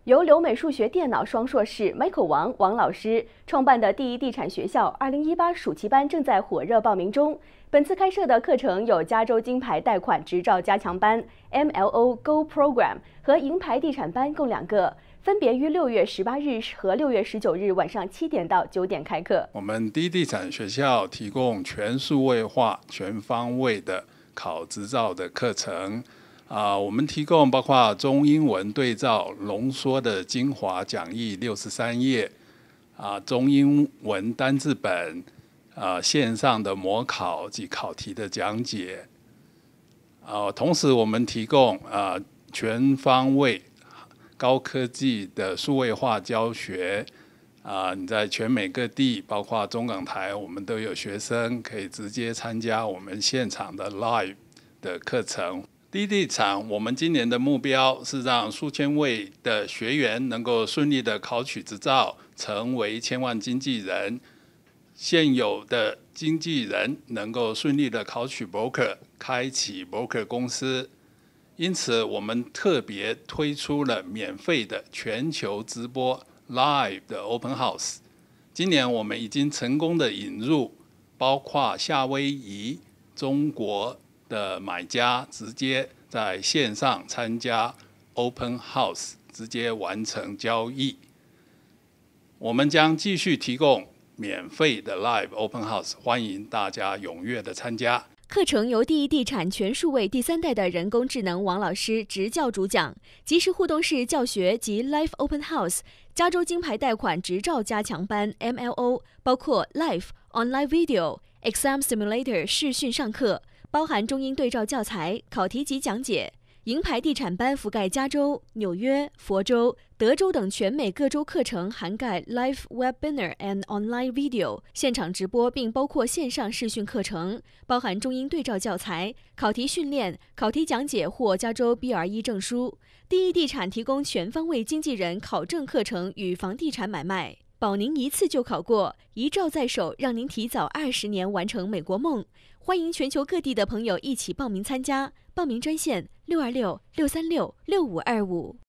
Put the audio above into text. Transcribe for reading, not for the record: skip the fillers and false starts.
由留美数学电脑双硕士 Michael 王老师创办的第一地产学校2018暑期班正在火热报名中。本次开设的课程有加州金牌贷款执照加强班 MLO Go Program 和银牌地产班共2个，分别于6月18日和6月19日晚上7点到9点开课。 我们第一地产学校提供全数位化、全方位的考执照的课程。我们提供包括中英文对照浓缩的精华讲义63页，中英文单字本，线上的模考及考题的讲解。同时我们提供全方位高科技的数位化教学。你在全美各地，包括中港台，我们都有学生可以直接参加我们现场的 live 的课程。第一地产，我们今年的目标是让数千位的学员能够顺利的考取执照，成为千万经纪人。现有的经纪人能够顺利的考取 broker， 开启 broker 公司。因此，我们特别推出了免费的全球直播 live 的 open house。今年我们已经成功的引入，包括夏威夷、中国的买家直接在线上参加 Open House， 直接完成交易。我们将继续提供免费的 Live Open House， 欢迎大家踊跃的参加。 课程由第一地产全数位第3代的人工智能王老师执教主讲，即时互动式教学及 Live Open House， 加州金牌贷款执照加强班 MLO， 包括 Live、Online Video、Exam Simulator 视讯上课，包含中英对照教材、考题及讲解。银牌地产班覆盖加州、纽约、佛州、德州等全美各州课程，涵盖 Live Webinar and Online Video 现场直播，并包括线上视讯课程，包含中英对照教材、考题训练、考题讲解或加州 BRE 证书。第一地产提供全方位经纪人考证课程与房地产买卖，保您一次就考过，一照在手，让您提早20年完成美国梦。欢迎全球各地的朋友一起报名参加，报名专线626-636-6525。